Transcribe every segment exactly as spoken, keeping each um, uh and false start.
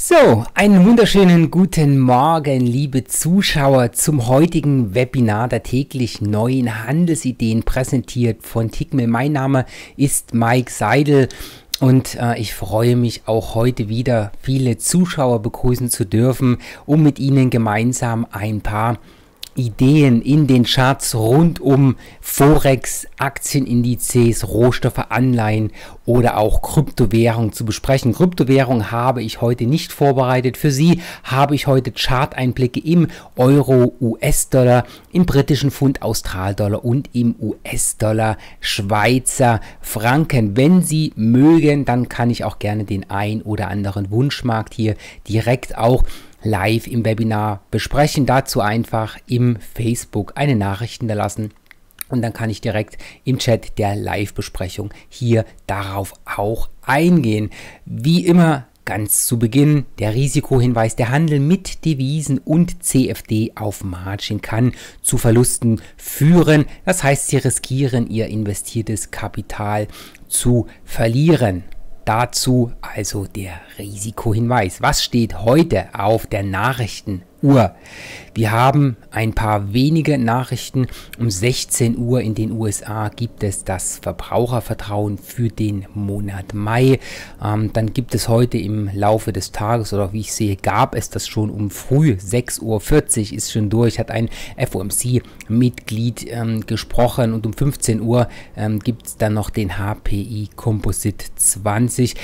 So, einen wunderschönen guten Morgen, liebe Zuschauer, zum heutigen Webinar der täglich neuen Handelsideen, präsentiert von Tickmill. Mein Name ist Mike Seidel und äh, ich freue mich auch heute wieder, viele Zuschauer begrüßen zu dürfen, um mit Ihnen gemeinsam ein paar Ideen in den Charts rund um Forex, Aktienindizes, Rohstoffe, Anleihen oder auch Kryptowährung zu besprechen. Kryptowährung habe ich heute nicht vorbereitet. Für Sie habe ich heute Charteinblicke im Euro, U S-Dollar, im britischen Pfund, Australdollar und im U S-Dollar, Schweizer Franken. Wenn Sie mögen, dann kann ich auch gerne den ein oder anderen Wunschmarkt hier direkt auch live im Webinar besprechen. Dazu einfach im Facebook eine Nachricht hinterlassen und dann kann ich direkt im Chat der Live-Besprechung hier darauf auch eingehen. Wie immer ganz zu Beginn der Risikohinweis: Der Handel mit Devisen und C F D auf Margin kann zu Verlusten führen. Das heißt, Sie riskieren Ihr investiertes Kapital zu verlieren. Dazu also der Risikohinweis. Was steht heute auf der Nachrichtenuhr? Wir haben ein paar wenige Nachrichten. Um sechzehn Uhr in den U S A gibt es das Verbrauchervertrauen für den Monat Mai. Ähm, dann gibt es heute im Laufe des Tages, oder wie ich sehe, gab es das schon um früh, sechs Uhr vierzig ist schon durch, hat ein F O M C-Mitglied ähm, gesprochen, und um fünfzehn Uhr ähm, gibt es dann noch den H P I Composite zwanzig.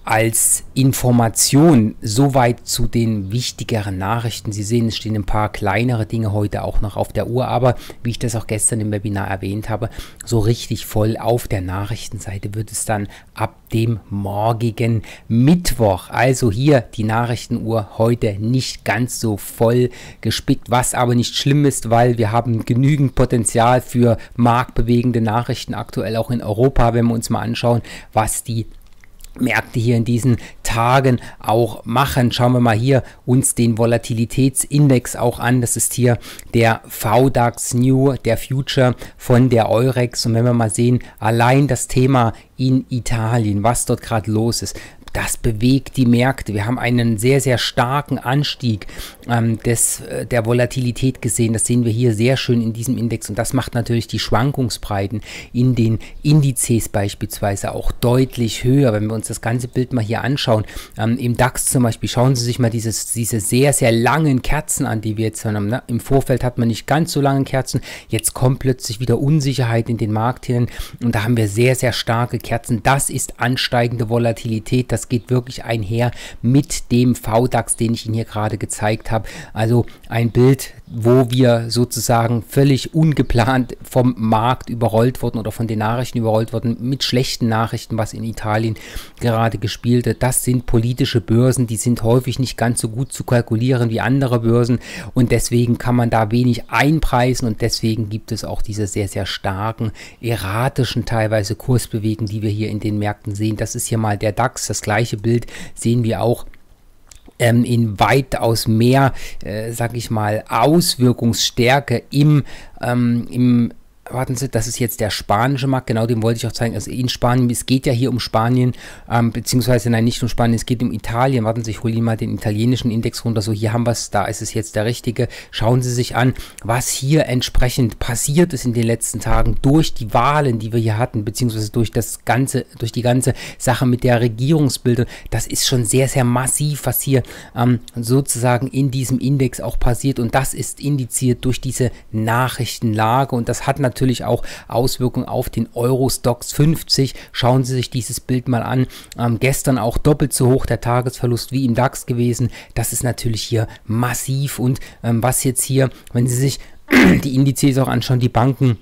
Als Information soweit zu den wichtigeren Nachrichten. Sie sehen, es stehen ein paar kleinere Dinge heute auch noch auf der Uhr, aber wie ich das auch gestern im Webinar erwähnt habe, so richtig voll auf der Nachrichtenseite wird es dann ab dem morgigen Mittwoch. Also hier die Nachrichtenuhr heute nicht ganz so voll gespickt, was aber nicht schlimm ist, weil wir haben genügend Potenzial für marktbewegende Nachrichten aktuell auch in Europa, wenn wir uns mal anschauen, was die Märkte hier in diesen Tagen auch machen. Schauen wir mal hier uns den Volatilitätsindex auch an. Das ist hier der V DAX New, der Future von der Eurex. Und wenn wir mal sehen, allein das Thema in Italien, was dort gerade los ist, das bewegt die Märkte. Wir haben einen sehr, sehr starken Anstieg ähm, des, äh, der Volatilität gesehen. Das sehen wir hier sehr schön in diesem Index. Und das macht natürlich die Schwankungsbreiten in den Indizes beispielsweise auch deutlich höher. Wenn wir uns das ganze Bild mal hier anschauen, ähm, im DAX zum Beispiel, schauen Sie sich mal dieses, diese sehr, sehr langen Kerzen an, die wir jetzt haben. Ne? Im Vorfeld hat man nicht ganz so lange Kerzen. Jetzt kommt plötzlich wieder Unsicherheit in den Markt hinein. Und da haben wir sehr, sehr starke Kerzen. Das ist ansteigende Volatilität. Das Das geht wirklich einher mit dem V DAX, den ich Ihnen hier gerade gezeigt habe. Also ein Bild, wo wir sozusagen völlig ungeplant vom Markt überrollt wurden oder von den Nachrichten überrollt wurden, mit schlechten Nachrichten, was in Italien gerade gespielt wird. Das sind politische Börsen, die sind häufig nicht ganz so gut zu kalkulieren wie andere Börsen, und deswegen kann man da wenig einpreisen, und deswegen gibt es auch diese sehr, sehr starken, erratischen teilweise Kursbewegungen, die wir hier in den Märkten sehen. Das ist hier mal der DAX. Das gleiche Bild sehen wir auch ähm, in weitaus mehr, äh, sag ich mal, Auswirkungsstärke im, ähm, im warten Sie, das ist jetzt der spanische Markt, genau, den wollte ich auch zeigen. Also in Spanien, es geht ja hier um Spanien, ähm, beziehungsweise nein, nicht um Spanien, es geht um Italien. Warten Sie, ich hole Ihnen mal den italienischen Index runter. So, hier haben wir es, da ist es jetzt der richtige. Schauen Sie sich an, was hier entsprechend passiert ist in den letzten Tagen durch die Wahlen, die wir hier hatten, beziehungsweise durch das ganze, durch die ganze Sache mit der Regierungsbildung. Das ist schon sehr, sehr massiv, was hier ähm, sozusagen in diesem Index auch passiert, und das ist indiziert durch diese Nachrichtenlage, und das hat natürlich natürlich auch Auswirkungen auf den Euro Stoxx fünfzig. Schauen Sie sich dieses Bild mal an. Ähm, gestern auch doppelt so hoch der Tagesverlust wie im DAX gewesen. Das ist natürlich hier massiv, und ähm, was jetzt hier, wenn Sie sich die Indizes auch anschauen, die Banken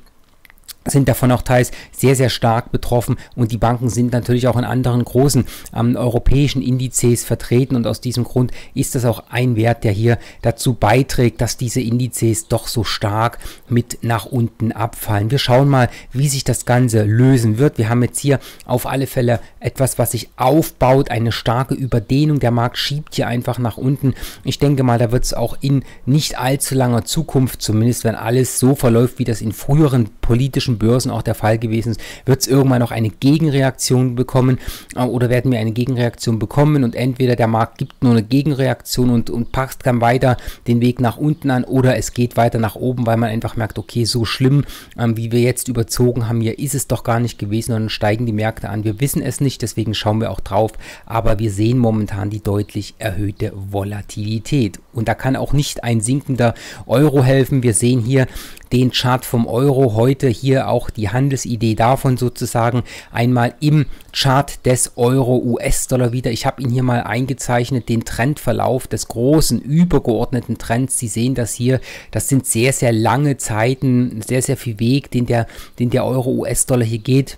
sind davon auch teils sehr, sehr stark betroffen, und die Banken sind natürlich auch in anderen großen ähm, europäischen Indizes vertreten, und aus diesem Grund ist das auch ein Wert, der hier dazu beiträgt, dass diese Indizes doch so stark mit nach unten abfallen. Wir schauen mal, wie sich das Ganze lösen wird. Wir haben jetzt hier auf alle Fälle etwas, was sich aufbaut, eine starke Überdehnung. Der Markt schiebt hier einfach nach unten. Ich denke mal, da wird es auch in nicht allzu langer Zukunft, zumindest wenn alles so verläuft, wie das in früheren politischen Börsen auch der Fall gewesen ist, wird es irgendwann noch eine Gegenreaktion bekommen äh, oder werden wir eine Gegenreaktion bekommen und entweder der Markt gibt nur eine Gegenreaktion und, und packt dann weiter den Weg nach unten an oder es geht weiter nach oben, weil man einfach merkt, okay, so schlimm, ähm, wie wir jetzt überzogen haben hier, ist es doch gar nicht gewesen und dann steigen die Märkte an. Wir wissen es nicht, deswegen schauen wir auch drauf, aber wir sehen momentan die deutlich erhöhte Volatilität und da kann auch nicht ein sinkender Euro helfen. Wir sehen hier den Chart vom Euro, heute hier auch die Handelsidee davon sozusagen einmal im Chart des Euro-U S-Dollar wieder. Ich habe ihn hier mal eingezeichnet, den Trendverlauf des großen übergeordneten Trends. Sie sehen das hier, das sind sehr, sehr lange Zeiten, sehr, sehr viel Weg, den der, den der Euro-U S-Dollar hier geht.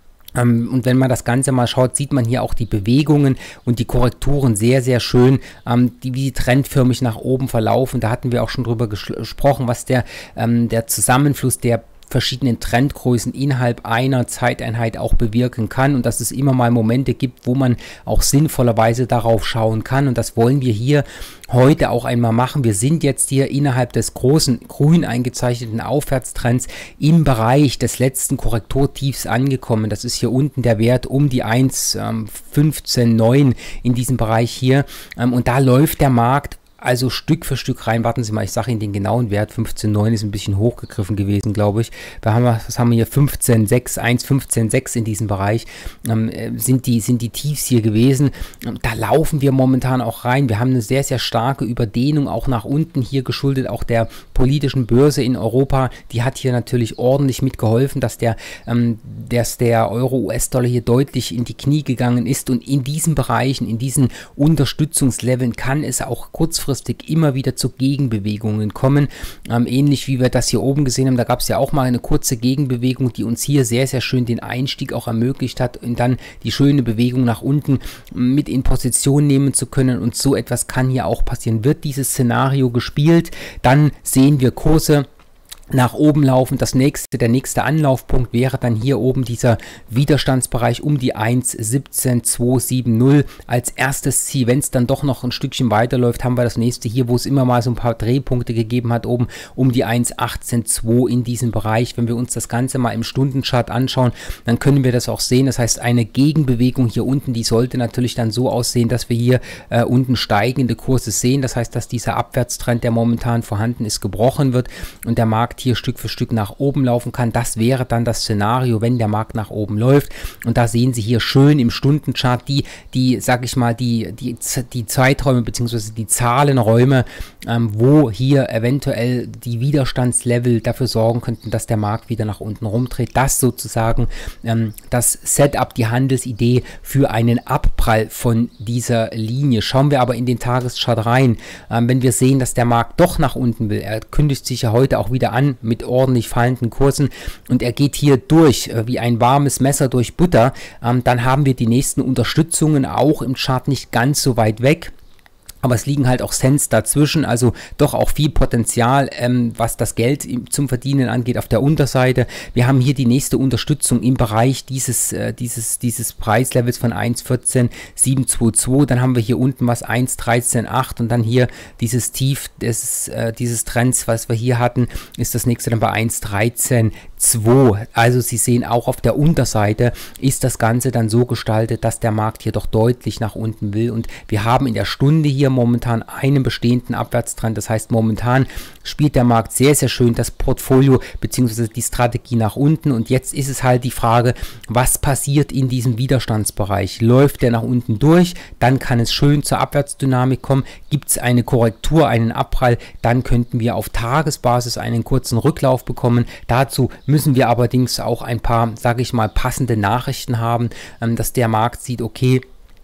Ähm, und wenn man das Ganze mal schaut, sieht man hier auch die Bewegungen und die Korrekturen sehr, sehr schön, ähm, die wie trendförmig nach oben verlaufen. Da hatten wir auch schon drüber gesprochen, was der, ähm, der Zusammenfluss der verschiedenen Trendgrößen innerhalb einer Zeiteinheit auch bewirken kann und dass es immer mal Momente gibt, wo man auch sinnvollerweise darauf schauen kann und das wollen wir hier heute auch einmal machen. Wir sind jetzt hier innerhalb des großen grün eingezeichneten Aufwärtstrends im Bereich des letzten Korrekturtiefs angekommen. Das ist hier unten der Wert um die eins Komma fünfzehn neun in diesem Bereich hier und da läuft der Markt also Stück für Stück rein. Warten Sie mal, ich sage Ihnen den genauen Wert. fünfzehn Komma neun ist ein bisschen hochgegriffen gewesen, glaube ich. Da haben wir, was haben wir hier? fünfzehn Komma sechs, eins Komma fünfzehn Komma sechs in diesem Bereich ähm, sind, die, sind die Tiefs hier gewesen. Da laufen wir momentan auch rein. Wir haben eine sehr, sehr starke Überdehnung auch nach unten hier geschuldet, auch der politischen Börse in Europa. Die hat hier natürlich ordentlich mitgeholfen, dass der, ähm, dass der Euro-U S-Dollar hier deutlich in die Knie gegangen ist und in diesen Bereichen, in diesen Unterstützungsleveln kann es auch kurzfristig immer wieder zu Gegenbewegungen kommen, ähm, ähnlich wie wir das hier oben gesehen haben, da gab es ja auch mal eine kurze Gegenbewegung, die uns hier sehr, sehr schön den Einstieg auch ermöglicht hat und dann die schöne Bewegung nach unten mit in Position nehmen zu können und so etwas kann hier auch passieren. Wird dieses Szenario gespielt, dann sehen wir Kurse nach oben laufen. Das nächste, der nächste Anlaufpunkt wäre dann hier oben dieser Widerstandsbereich um die eins Komma siebzehn zwei sieben null als erstes Ziel. Wenn es dann doch noch ein Stückchen weiterläuft, haben wir das nächste hier, wo es immer mal so ein paar Drehpunkte gegeben hat, oben um die eins Komma achtzehn zwei in diesem Bereich. Wenn wir uns das Ganze mal im Stundenchart anschauen, dann können wir das auch sehen. Das heißt, eine Gegenbewegung hier unten, die sollte natürlich dann so aussehen, dass wir hier äh, unten steigende Kurse sehen. Das heißt, dass dieser Abwärtstrend, der momentan vorhanden ist, gebrochen wird und der Markt hier Stück für Stück nach oben laufen kann. Das wäre dann das Szenario, wenn der Markt nach oben läuft. Und da sehen Sie hier schön im Stundenchart die, die, sag ich mal, die, die, die Zeiträume bzw. die Zahlenräume, ähm, wo hier eventuell die Widerstandslevel dafür sorgen könnten, dass der Markt wieder nach unten rumdreht. Das sozusagen ähm, das Setup, die Handelsidee für einen Abprall von dieser Linie. Schauen wir aber in den Tageschart rein. Ähm, wenn wir sehen, dass der Markt doch nach unten will, er kündigt sich ja heute auch wieder an mit ordentlich fallenden Kursen und er geht hier durch äh, wie ein warmes Messer durch Butter, ähm, dann haben wir die nächsten Unterstützungen auch im Chart nicht ganz so weit weg. Aber es liegen halt auch Cents dazwischen, also doch auch viel Potenzial, ähm, was das Geld zum Verdienen angeht auf der Unterseite. Wir haben hier die nächste Unterstützung im Bereich dieses, äh, dieses, dieses Preislevels von eins Komma vierzehn sieben zwei zwei. Dann haben wir hier unten was eins Komma dreizehn acht und dann hier dieses Tief des, äh, dieses Trends, was wir hier hatten, ist das nächste dann bei eins Komma dreizehn zwei. Also Sie sehen auch auf der Unterseite ist das Ganze dann so gestaltet, dass der Markt hier doch deutlich nach unten will und wir haben in der Stunde hier momentan einen bestehenden Abwärtstrend. Das heißt, momentan spielt der Markt sehr, sehr schön das Portfolio bzw. die Strategie nach unten und jetzt ist es halt die Frage, was passiert in diesem Widerstandsbereich? Läuft der nach unten durch? Dann kann es schön zur Abwärtsdynamik kommen. Gibt es eine Korrektur, einen Abprall? Dann könnten wir auf Tagesbasis einen kurzen Rücklauf bekommen. Dazu müssen wir allerdings auch ein paar, sage ich mal, passende Nachrichten haben, dass der Markt sieht, okay,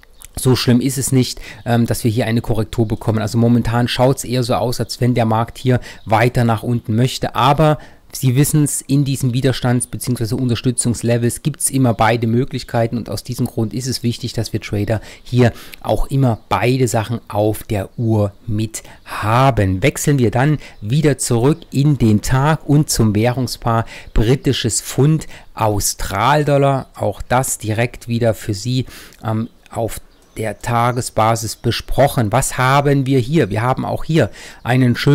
so schlimm ist es nicht, ähm, dass wir hier eine Korrektur bekommen. Also momentan schaut es eher so aus, als wenn der Markt hier weiter nach unten möchte. Aber Sie wissen es, in diesen Widerstands- bzw. Unterstützungslevels gibt es immer beide Möglichkeiten und aus diesem Grund ist es wichtig, dass wir Trader hier auch immer beide Sachen auf der Uhr mit haben. Wechseln wir dann wieder zurück in den Tag und zum Währungspaar britisches Pfund, Australdollar. Auch das direkt wieder für Sie ähm, auf der Tagesbasis besprochen. Was haben wir hier? Wir haben auch hier einen schönen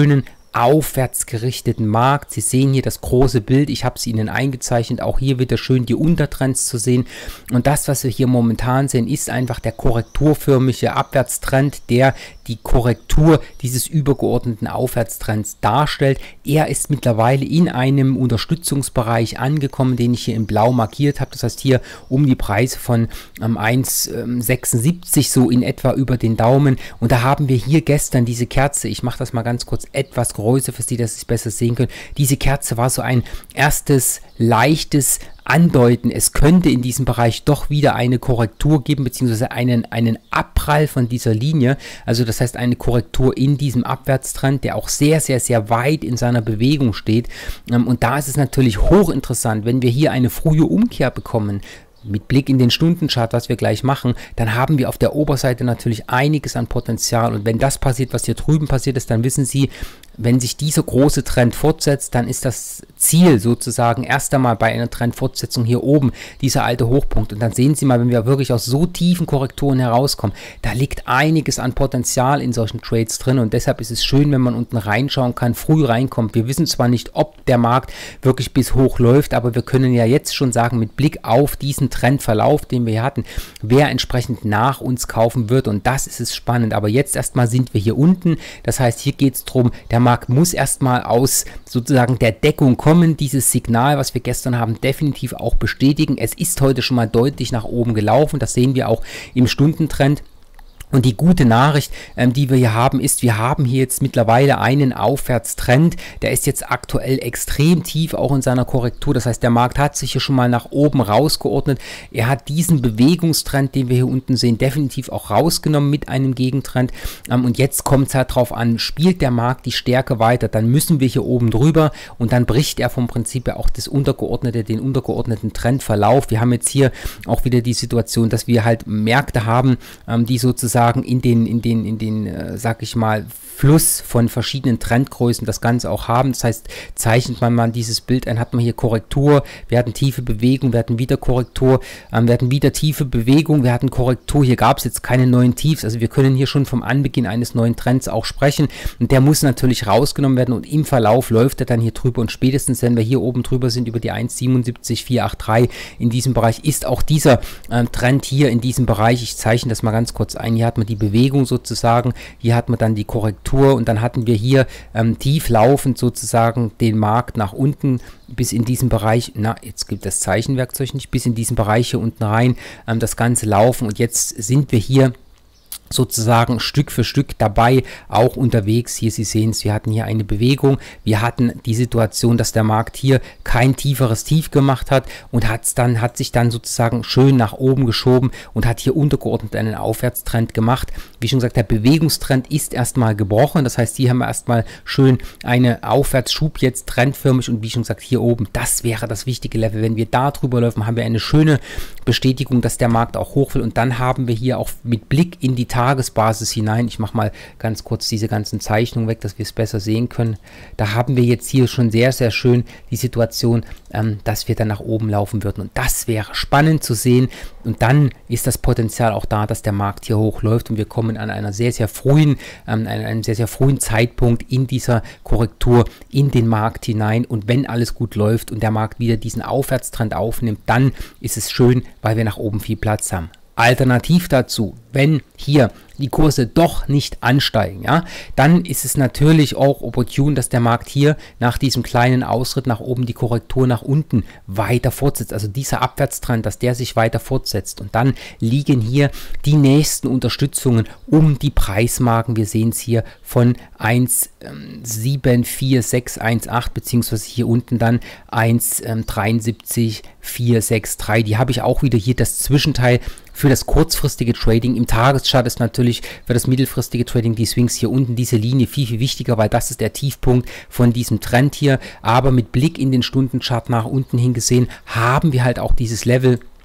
aufwärts gerichteten Markt. Sie sehen hier das große Bild, ich habe es Ihnen eingezeichnet, auch hier wieder schön die Untertrends zu sehen. Und das, was wir hier momentan sehen, ist einfach der korrekturförmige Abwärtstrend, der die Korrektur dieses übergeordneten Aufwärtstrends darstellt. Er ist mittlerweile in einem Unterstützungsbereich angekommen, den ich hier in blau markiert habe. Das heißt hier um die Preise von ähm, eins Komma sechsundsiebzig so in etwa über den Daumen. Und da haben wir hier gestern diese Kerze, ich mache das mal ganz kurz etwas größer für Sie, dass Sie es besser sehen können. Diese Kerze war so ein erstes leichtes Andeuten, es könnte in diesem Bereich doch wieder eine Korrektur geben, beziehungsweise einen, einen Abprall von dieser Linie. Also das heißt eine Korrektur in diesem Abwärtstrend, der auch sehr, sehr, sehr weit in seiner Bewegung steht. Und da ist es natürlich hochinteressant, wenn wir hier eine frühe Umkehr bekommen, mit Blick in den Stundenchart, was wir gleich machen, dann haben wir auf der Oberseite natürlich einiges an Potenzial. Und wenn das passiert, was hier drüben passiert ist, dann wissen Sie, wenn sich dieser große Trend fortsetzt, dann ist das Ziel sozusagen erst einmal bei einer Trendfortsetzung hier oben dieser alte Hochpunkt. Und dann sehen Sie mal, wenn wir wirklich aus so tiefen Korrekturen herauskommen, da liegt einiges an Potenzial in solchen Trades drin. Und deshalb ist es schön, wenn man unten reinschauen kann, früh reinkommt. Wir wissen zwar nicht, ob der Markt wirklich bis hoch läuft, aber wir können ja jetzt schon sagen, mit Blick auf diesen Trendverlauf, den wir hier hatten, wer entsprechend nach uns kaufen wird. Und das ist es spannend. Aber jetzt erstmal sind wir hier unten. Das heißt, hier geht es darum, der Markt muss erstmal aus sozusagen der Deckung kommen, dieses Signal, was wir gestern haben, definitiv auch bestätigen. Es ist heute schon mal deutlich nach oben gelaufen, das sehen wir auch im Stundentrend. Und die gute Nachricht, ähm, die wir hier haben, ist, wir haben hier jetzt mittlerweile einen Aufwärtstrend, der ist jetzt aktuell extrem tief, auch in seiner Korrektur. Das heißt, der Markt hat sich hier schon mal nach oben rausgeordnet. Er hat diesen Bewegungstrend, den wir hier unten sehen, definitiv auch rausgenommen mit einem Gegentrend. Ähm, und jetzt kommt es halt drauf an, spielt der Markt die Stärke weiter, dann müssen wir hier oben drüber und dann bricht er vom Prinzip ja auch das untergeordnete, den untergeordneten Trendverlauf. Wir haben jetzt hier auch wieder die Situation, dass wir halt Märkte haben, ähm, die sozusagen in den, in den, in den, äh, sag ich mal, Fluss von verschiedenen Trendgrößen das Ganze auch haben. Das heißt, zeichnet man mal dieses Bild ein, hat man hier Korrektur, wir hatten tiefe Bewegung, wir hatten wieder Korrektur, ähm, wir hatten wieder tiefe Bewegung, wir hatten Korrektur, hier gab es jetzt keine neuen Tiefs, also wir können hier schon vom Anbeginn eines neuen Trends auch sprechen und der muss natürlich rausgenommen werden und im Verlauf läuft er dann hier drüber und spätestens, wenn wir hier oben drüber sind über die eins Komma siebenundsiebzig vierhundertdreiundachtzig in diesem Bereich, ist auch dieser ähm, Trend hier in diesem Bereich, ich zeichne das mal ganz kurz ein, hier hat man die Bewegung sozusagen, hier hat man dann die Korrektur und dann hatten wir hier ähm, tief laufend sozusagen den Markt nach unten bis in diesen Bereich, na jetzt gibt das Zeichenwerkzeug nicht, bis in diesen Bereich hier unten rein ähm, das Ganze laufen und jetzt sind wir hier sozusagen Stück für Stück dabei, auch unterwegs. Hier, Sie sehen es, wir hatten hier eine Bewegung, wir hatten die Situation, dass der Markt hier kein tieferes Tief gemacht hat und hat's dann, hat sich dann sozusagen schön nach oben geschoben und hat hier untergeordnet einen Aufwärtstrend gemacht. Wie schon gesagt, der Bewegungstrend ist erstmal gebrochen, das heißt, hier haben wir erstmal schön einen Aufwärtsschub jetzt trendförmig und wie schon gesagt, hier oben, das wäre das wichtige Level. Wenn wir da drüber laufen, haben wir eine schöne Bestätigung, dass der Markt auch hoch will und dann haben wir hier auch mit Blick in die Tagesbasis hinein, ich mache mal ganz kurz diese ganzen Zeichnungen weg, dass wir es besser sehen können, da haben wir jetzt hier schon sehr, sehr schön die Situation, ähm, dass wir dann nach oben laufen würden und das wäre spannend zu sehen und dann ist das Potenzial auch da, dass der Markt hier hochläuft und wir kommen an einer sehr, sehr frühen, ähm, an einem sehr, sehr frühen Zeitpunkt in dieser Korrektur in den Markt hinein und wenn alles gut läuft und der Markt wieder diesen Aufwärtstrend aufnimmt, dann ist es schön, weil wir nach oben viel Platz haben. Alternativ dazu, wenn hier die Kurse doch nicht ansteigen, ja, dann ist es natürlich auch opportun, dass der Markt hier nach diesem kleinen Ausritt nach oben die Korrektur nach unten weiter fortsetzt. Also dieser Abwärtstrend, dass der sich weiter fortsetzt. Und dann liegen hier die nächsten Unterstützungen um die Preismarken. Wir sehen es hier von eins Komma sieben vier sechs eins acht beziehungsweise hier unten dann eins Komma dreiundsiebzig vier sechs drei. Die habe ich auch wieder hier, das Zwischenteil für das kurzfristige Trading. Im Tageschart ist natürlich für das mittelfristige Trading die Swings hier unten, diese Linie viel, viel wichtiger, weil das ist der Tiefpunkt von diesem Trend hier. Aber mit Blick in den Stundenchart nach unten hin gesehen, haben wir halt auch dieses Level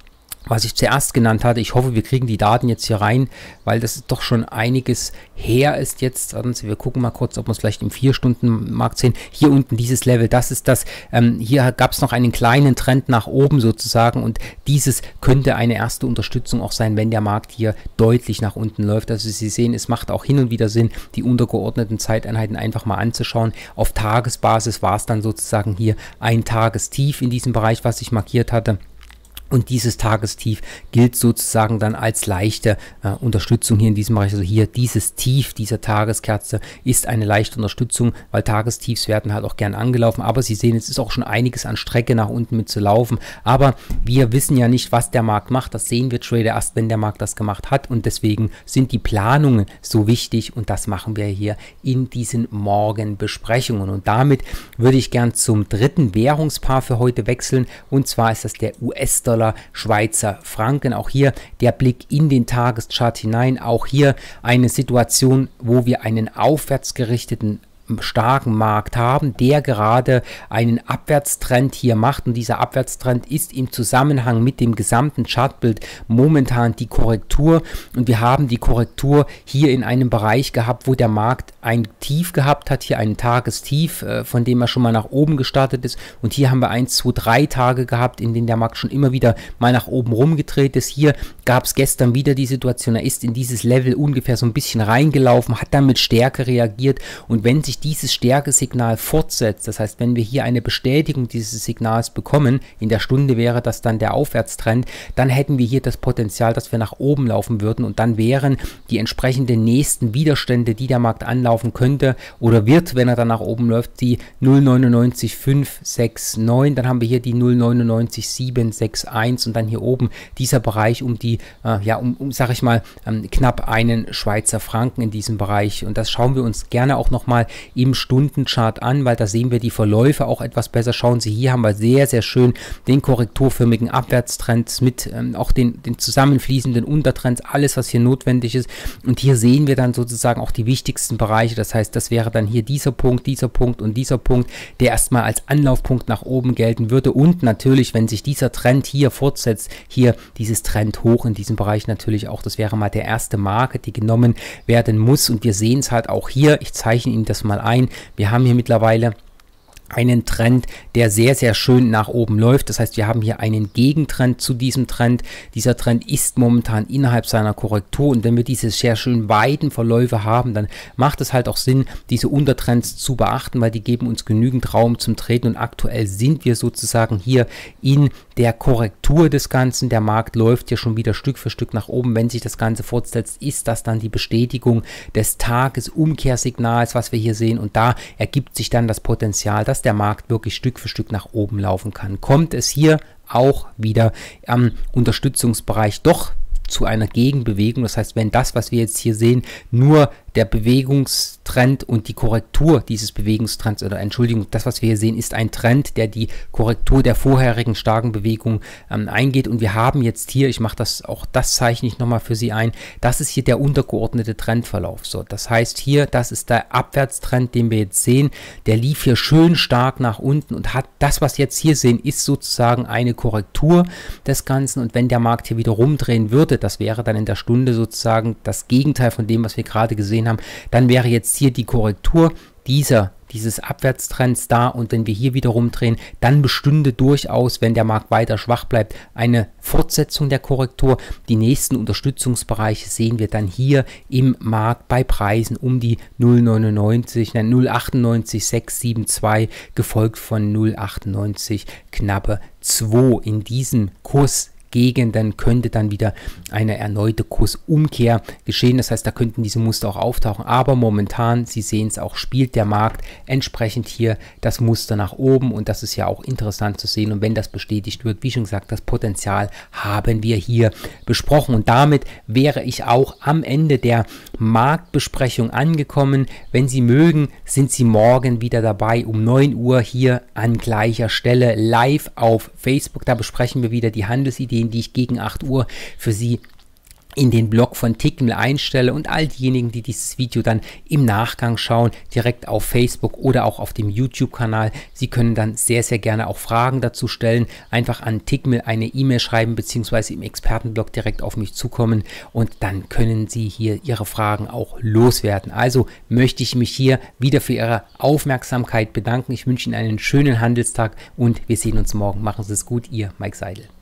was ich zuerst genannt hatte. Ich hoffe, wir kriegen die Daten jetzt hier rein, weil das doch schon einiges her ist jetzt. Also wir gucken mal kurz, ob wir es vielleicht im vier Stunden Markt sehen. Hier unten dieses Level, das ist das. Ähm, hier gab es noch einen kleinen Trend nach oben sozusagen und dieses könnte eine erste Unterstützung auch sein, wenn der Markt hier deutlich nach unten läuft. Also Sie sehen, es macht auch hin und wieder Sinn, die untergeordneten Zeiteinheiten einfach mal anzuschauen. Auf Tagesbasis war es dann sozusagen hier ein Tagestief in diesem Bereich, was ich markiert hatte. Und dieses Tagestief gilt sozusagen dann als leichte äh, Unterstützung hier in diesem Bereich. Also hier dieses Tief dieser Tageskerze ist eine leichte Unterstützung, weil Tagestiefs werden halt auch gern angelaufen. Aber Sie sehen, es ist auch schon einiges an Strecke nach unten mit zu laufen. Aber wir wissen ja nicht, was der Markt macht. Das sehen wir Trader erst, wenn der Markt das gemacht hat. Und deswegen sind die Planungen so wichtig. Und das machen wir hier in diesen Morgenbesprechungen. Und damit würde ich gern zum dritten Währungspaar für heute wechseln. Und zwar ist das der U S-Dollar Schweizer Franken. Auch hier der Blick in den Tageschart hinein. Auch hier eine Situation, wo wir einen aufwärts gerichteten starken Markt haben, der gerade einen Abwärtstrend hier macht und dieser Abwärtstrend ist im Zusammenhang mit dem gesamten Chartbild momentan die Korrektur und wir haben die Korrektur hier in einem Bereich gehabt, wo der Markt ein Tief gehabt hat, hier ein Tagestief, äh, von dem er schon mal nach oben gestartet ist und hier haben wir eins, zwei, drei Tage gehabt, in denen der Markt schon immer wieder mal nach oben rumgedreht ist. Hier gab es gestern wieder die Situation, er ist in dieses Level ungefähr so ein bisschen reingelaufen, hat dann mit Stärke reagiert und wenn sich dieses Stärkesignal fortsetzt, das heißt, wenn wir hier eine Bestätigung dieses Signals bekommen, in der Stunde wäre das dann der Aufwärtstrend, dann hätten wir hier das Potenzial, dass wir nach oben laufen würden und dann wären die entsprechenden nächsten Widerstände, die der Markt anlaufen könnte oder wird, wenn er dann nach oben läuft, die null Komma neun neun fünf sechs neun, dann haben wir hier die null Komma neun neun sieben sechs eins und dann hier oben dieser Bereich um die, äh, ja, um, um sag ich mal, ähm, knapp einen Schweizer Franken in diesem Bereich und das schauen wir uns gerne auch nochmal im Stundenchart an, weil da sehen wir die Verläufe auch etwas besser. Schauen Sie, hier haben wir sehr, sehr schön den korrekturförmigen Abwärtstrend mit ähm, auch den, den zusammenfließenden Untertrends, alles, was hier notwendig ist. Und hier sehen wir dann sozusagen auch die wichtigsten Bereiche. Das heißt, das wäre dann hier dieser Punkt, dieser Punkt und dieser Punkt, der erstmal als Anlaufpunkt nach oben gelten würde. Und natürlich, wenn sich dieser Trend hier fortsetzt, hier dieses Trend hoch in diesem Bereich natürlich auch, das wäre mal der erste Marke, die genommen werden muss. Und wir sehen es halt auch hier, ich zeichne Ihnen das mal ein. Wir haben hier mittlerweile einen Trend, der sehr, sehr schön nach oben läuft. Das heißt, wir haben hier einen Gegentrend zu diesem Trend. Dieser Trend ist momentan innerhalb seiner Korrektur und wenn wir diese sehr schön weiten Verläufe haben, dann macht es halt auch Sinn, diese Untertrends zu beachten, weil die geben uns genügend Raum zum Treten und aktuell sind wir sozusagen hier in der Korrektur des Ganzen. Der Markt läuft hier schon wieder Stück für Stück nach oben. Wenn sich das Ganze fortsetzt, ist das dann die Bestätigung des Tagesumkehrsignals, was wir hier sehen und da ergibt sich dann das Potenzial, dass der Markt wirklich Stück für Stück nach oben laufen kann. Kommt es hier auch wieder am Unterstützungsbereich doch zu einer Gegenbewegung, das heißt, wenn das, was wir jetzt hier sehen, nur der Bewegungstrend und die Korrektur dieses Bewegungstrends, oder Entschuldigung, das, was wir hier sehen, ist ein Trend, der die Korrektur der vorherigen starken Bewegung ähm, eingeht und wir haben jetzt hier, ich mache das, auch das zeichne ich nochmal für Sie ein, das ist hier der untergeordnete Trendverlauf. So, das heißt hier, das ist der Abwärtstrend, den wir jetzt sehen, der lief hier schön stark nach unten und hat das, was wir jetzt hier sehen, ist sozusagen eine Korrektur des Ganzen und wenn der Markt hier wieder rumdrehen würde, das wäre dann in der Stunde sozusagen das Gegenteil von dem, was wir gerade gesehen haben, dann wäre jetzt hier die Korrektur dieser, dieses Abwärtstrends da und wenn wir hier wieder rumdrehen, dann bestünde durchaus, wenn der Markt weiter schwach bleibt, eine Fortsetzung der Korrektur. Die nächsten Unterstützungsbereiche sehen wir dann hier im Markt bei Preisen um die null Komma neunundneunzig, nein, null Komma achtundneunzig sechs sieben zwei, gefolgt von null Komma achtundneunzig knappe zwei. In diesem Kurs Gegenden könnte dann wieder eine erneute Kursumkehr geschehen. Das heißt, da könnten diese Muster auch auftauchen. Aber momentan, Sie sehen es auch, spielt der Markt entsprechend hier das Muster nach oben. Und das ist ja auch interessant zu sehen. Und wenn das bestätigt wird, wie schon gesagt, das Potenzial haben wir hier besprochen. Und damit wäre ich auch am Ende der Marktbesprechung angekommen. Wenn Sie mögen, sind Sie morgen wieder dabei um neun Uhr hier an gleicher Stelle live auf Facebook. Da besprechen wir wieder die Handelsideen, die ich gegen acht Uhr für Sie in den Blog von Tickmill einstelle, und all diejenigen, die dieses Video dann im Nachgang schauen, direkt auf Facebook oder auch auf dem YouTube-Kanal, Sie können dann sehr, sehr gerne auch Fragen dazu stellen, einfach an Tickmill eine E-Mail schreiben, beziehungsweise im Expertenblog direkt auf mich zukommen, und dann können Sie hier Ihre Fragen auch loswerden. Also möchte ich mich hier wieder für Ihre Aufmerksamkeit bedanken. Ich wünsche Ihnen einen schönen Handelstag und wir sehen uns morgen. Machen Sie es gut, Ihr Mike Seidel.